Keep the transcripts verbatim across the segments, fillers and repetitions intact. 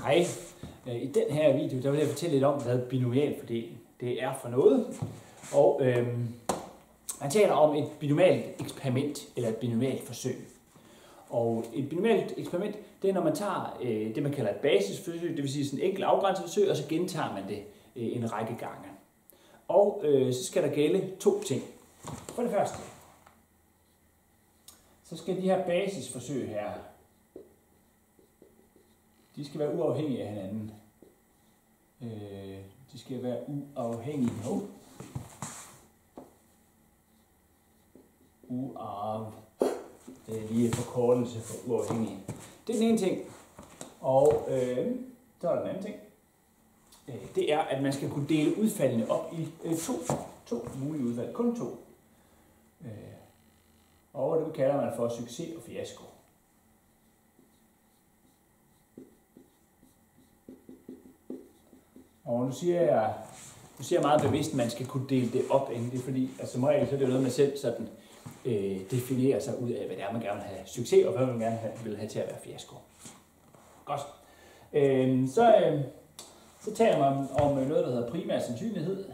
Hej. I den her video der vil jeg fortælle lidt om, hvad binomial fordeling det er for noget. Og øhm, man taler om et binomialt eksperiment eller et binomialt forsøg. Og et binomialt eksperiment, det er når man tager øh, det man kalder et basisforsøg, det vil sige sådan et enkelt afgrænset forsøg, og så gentager man det øh, en række gange. Og øh, så skal der gælde to ting. For det første, så skal de her basisforsøg her, de skal være uafhængige af hinanden. Øh, de skal være uafhængige. No. Uaf. Det er lige en forkortelse for uafhængige. Det er den ene ting. Og øh, så er der den anden ting. Øh, det er, at man skal kunne dele udfaldene op i øh, to. To mulige udfald. Kun to. Øh, og det kalder man for succes og fiasko. Og nu siger jeg, nu siger jeg meget bevidst, at man skal kunne dele det op, ikke? Det er fordi, altså som regel, så er det jo noget, man selv sådan, øh, definerer sig ud af, hvad det er, man gerne vil have succes, og hvad man gerne vil have til at være fiasko. Godt. Øh, så, øh, så taler man om noget, der hedder primær sandsynlighed.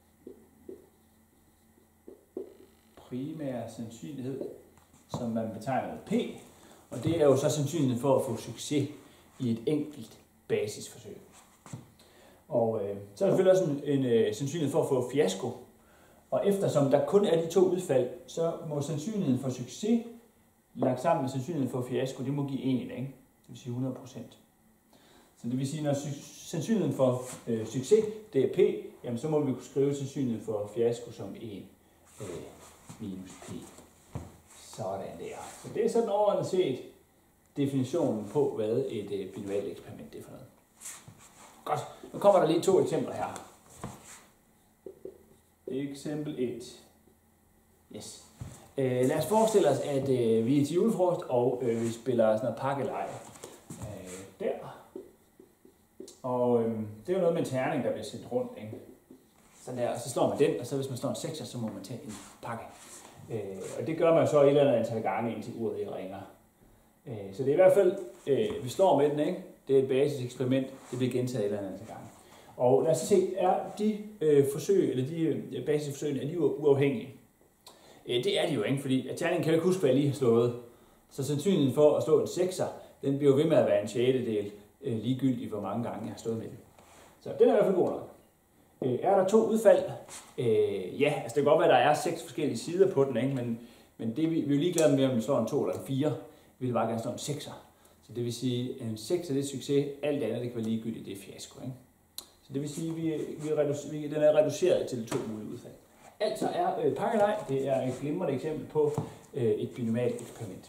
Primær sandsynlighed, som man betegner med P, og det er jo så sandsynligheden for at få succes i et enkelt basisforsøg. Og øh, så er der selvfølgelig også en, en øh, sandsynlighed for at få fiasko. Og eftersom der kun er de to udfald, så må sandsynligheden for succes lagt sammen med sandsynligheden for fiasko, det må give en, ikke? Det vil sige hundrede procent. Så det vil sige, når sandsynligheden for øh, succes, det er P, jamen så må vi kunne skrive sandsynligheden for fiasko som en øh, minus P. Sådan der. Så det er sådan overordnet set definitionen på, hvad et øh, binomialt eksperiment er for noget. Godt, nu kommer der lige to eksempler her. Eksempel et. Yes. Øh, lad os forestille os, at øh, vi er til julefrokost, og øh, vi spiller sådan noget pakkelej. Øh, der. Og øh, det er jo noget med en terning, der bliver sendt rundt, ikke? Sådan der, og så slår man den, og så hvis man slår en sekser, så må man tage en pakke. Øh, og det gør man så et eller andet antal gange, indtil uret ikke ringer. Øh, så det er i hvert fald, øh, vi slår med den, ikke? Det er et basiseksperiment, det bliver gentaget et eller andet antal gange. Og lad os se, er de øh, forsøg, eller de øh, basisforsøgene, er de uafhængige? Øh, det er de jo ikke, fordi at terningen kan jo ikke huske, hvad jeg lige har slået. Så sandsynligheden for at slå en sekser, den bliver jo ved med at være en sjettedel, øh, ligegyldigt hvor mange gange jeg har slået med den. Så den er i hvert fald god nok. Øh, er der to udfald? Øh, ja, altså det kan godt være, at der er seks forskellige sider på den, ikke? Men, men det, vi, vi er jo ligeglade med, om vi slår en to eller en fire. Vi vil bare gerne slå en sekser. Så det vil sige, at en sekser det er succes, alt andet det kan være ligegyldigt, det er fiasko, ikke? Så det vil sige, at vi, vi reducer, vi, den er reduceret til de to mulige udfald. Altså er øh, pakkelej, det er et glimrende eksempel på øh, et binomialt eksperiment.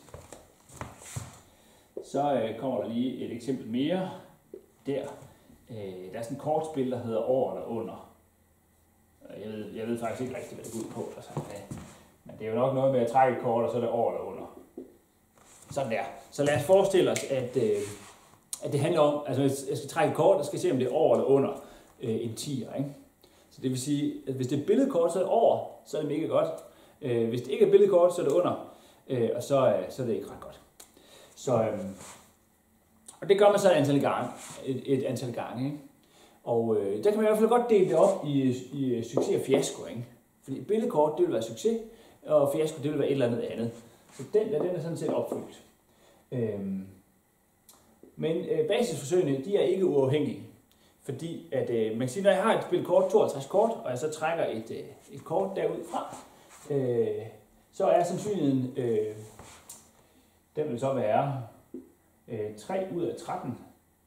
Så øh, kommer der lige et eksempel mere. Der, øh, der er sådan et kortspil, der hedder over eller under. Jeg ved, jeg ved faktisk ikke rigtigt, hvad det går ud på. Altså, ja. Men det er jo nok noget med at trække et kort, og så er det over eller under. Sådan der. Så lad os forestille os, at, øh, at det handler om, altså jeg skal trække et kort, og skal se, om det er over eller under øh, en tier, ikke? Så det vil sige, at hvis det er et billedkort, så er det over, så er det mega godt. Øh, hvis det ikke er et billedkort, så er det under, øh, og så, øh, så er det ikke ret godt. Så, øh, og det gør man så et antal gange, et, et antal gange, ikke? Og øh, der kan man i hvert fald godt dele det op i, i succes og fiasko, ikke? Fordi et billedkort, det vil være succes, og fiasko, det vil være et eller andet andet. Så den der, den er sådan set opfyldt. Øhm, men øh, basisforsøgene, de er ikke uafhængige. Fordi at, øh, man kan sige, når jeg har et spil kort, tooghalvtreds kort, og jeg så trækker et, øh, et kort derudfra, øh, så er sandsynligheden, øh, den vil så være øh, tre ud af tretten.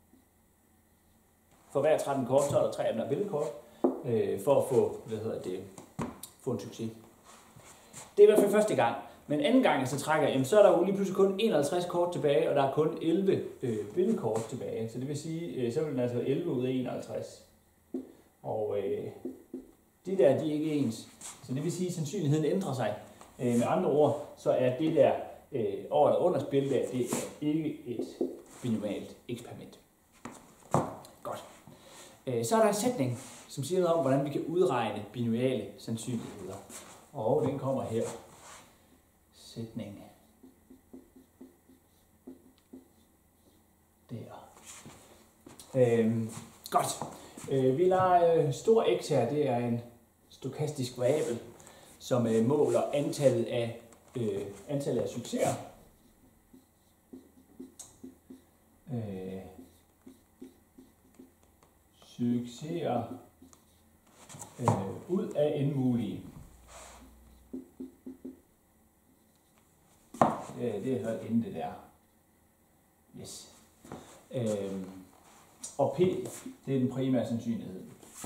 For hver tretten kort, så er der tre af dem der billedkort, øh, for at få, hvad hedder det, få en succes. Det er i hvert fald første gang. Men anden gang, jeg så trækker, jamen, så er der jo lige pludselig kun enoghalvtreds kort tilbage, og der er kun elleve øh, billedkort tilbage. Så det vil sige, øh, så vil den altså være elleve ud af enoghalvtreds. Og øh, de der, de er ikke ens. Så det vil sige, at sandsynligheden ændrer sig. Øh, med andre ord, så er det der øh, over eller under spil der, det er ikke et binomialt eksperiment. Godt. Øh, så er der en sætning, som siger noget om, hvordan vi kan udregne binomiale sandsynligheder. Og den kommer her. Sætning. Der. Øhm, godt. Øh, vi lader øh, stor x her, det er en stokastisk variabel, som øh, måler antallet af, øh, antallet af succeser. Øh, succeser øh, ud af n mulige. Øh, det er så n det der. Yes. Øh, og p, det er den primære sandsynlighed.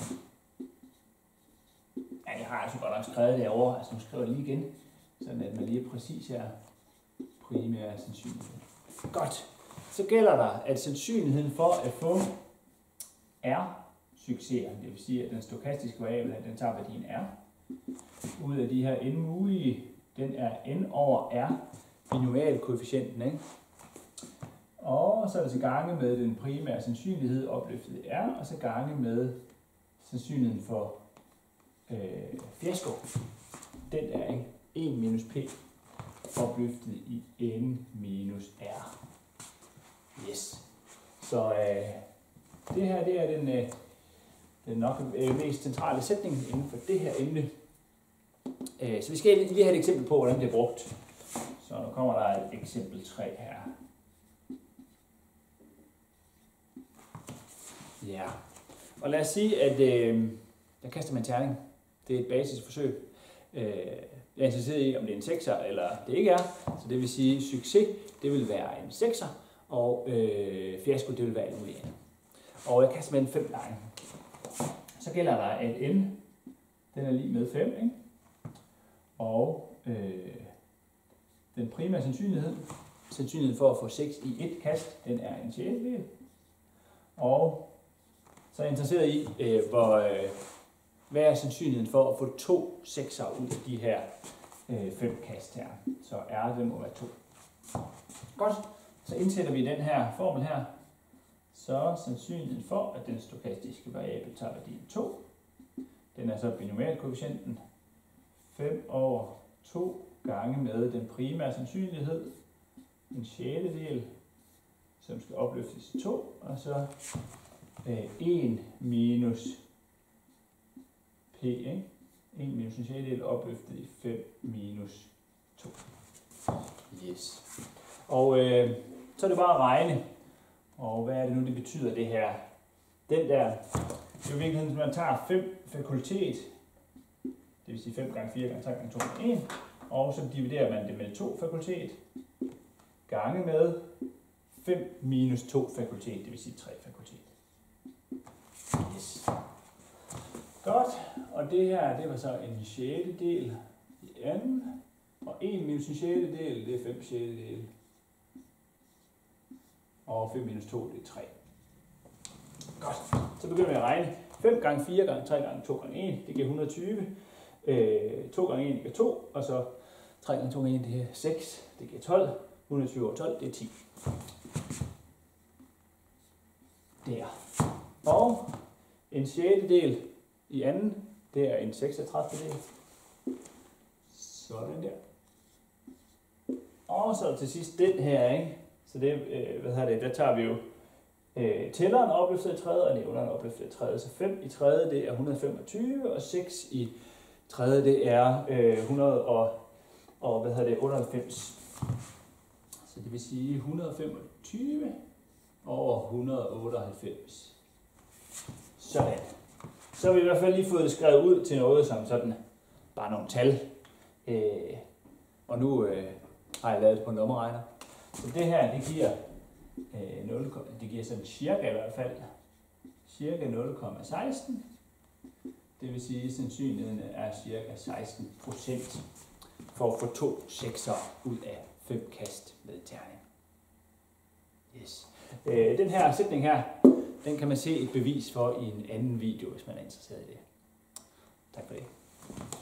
Ja, jeg har altså godt nok skrevet det over, altså nu skriver jeg lige igen, sådan at man lige er præcis her. Primære sandsynlighed. Godt. Så gælder der, at sandsynligheden for at få R succeser, det vil sige, at den stokastiske variabel, den tager værdien R, ud af de her n mulige, den er n over R, binomialkoefficienten, ikke? Og så er det så gange med den primære sandsynlighed opløftet i R, og så gange med sandsynligheden for øh, fiasko. Den er ikke en minus p opløftet i n minus R. Yes. Så øh, det her det er den, øh, den nok øh, mest centrale sætning inden for det her emne. Øh, så vi skal lige have et eksempel på, hvordan det er brugt. Så nu kommer der et eksempel tre her. Ja, og lad os sige, at øh, der kaster man terning. Det er et basisforsøg. Øh, jeg er interesseret i, om det er en sekser eller det ikke er. Så det vil sige, at succes det vil være en sekser, og øh, fiasko det vil være alt muligt andet. Og jeg kaster med en fem gange. Så gælder der, at n den er lige med fem, ikke? Og øh, den primære sandsynlighed, sandsynligheden for at få seks i et kast, den er en sjettedel. Og så er jeg interesseret i, øh, hvor, øh, hvad er sandsynligheden for at få to sekser ud af de her øh, fem kast her. Så R det må være to. Godt, så indsætter vi den her formel her. Så sandsynligheden for, at den stokastiske variabel tager værdien to. Den er så binomialkoefficienten. fem over to gange med den primære sandsynlighed. En sjettedel, som skal opløftes til to. Og så øh, en minus p, ikke? en minus en sjettedel opløftet i fem minus to. Yes. Og øh, så er det bare at regne. Og hvad er det nu, det betyder det her? Den der, det er jo i virkeligheden, at man tager fem fakultet, det vil sige fem gange fire gange tre gange to gange en, og så dividerer man det med to fakultet, gange med fem minus to fakultet, det vil sige tre fakultet. Yes. Godt, og det her, det var så en sjettedel i anden, og en minus en sjettedel, det er fem sjettedel. Og fem minus to, det er tre. Godt, så begynder vi at regne. fem gange fire gange tre gange to gange en, det giver et hundrede og tyve. Øh, to gange en, det giver to. Og så tre gange to gange en, det giver seks. Det giver tolv. et hundrede og tyve over tolv, det er ti. Der. Og en sjettedel i anden, det er en seksogtredive del. Sådan der. Og så til sidst den her, ikke? Så det, øh, hvad hedder det, der tager vi jo øh, tælleren opløftet i tredje, og nævneren opløftet i tredje. Så fem i tredje, det er et hundrede og femogtyve, og seks i tredje, det er øh, hundrede og, og hvad hedder det, otteoghalvfems. Så det vil sige et hundrede og femogtyve over et hundrede og otteoghalvfems. Sådan. Så har vi i hvert fald lige fået det skrevet ud til noget som sådan, bare nogle tal. Øh, og nu øh, har jeg lavet det på en lommeregner. Så det her, det giver, øh, nul, det giver sådan cirka i hvert fald, cirka nul komma seksten. Det vil sige, at sandsynligheden er cirka seksten procent for at få to sekser ud af fem kast med terning. Yes. Øh, den her sætning her, den kan man se et bevis for i en anden video, hvis man er interesseret i det. Tak for det.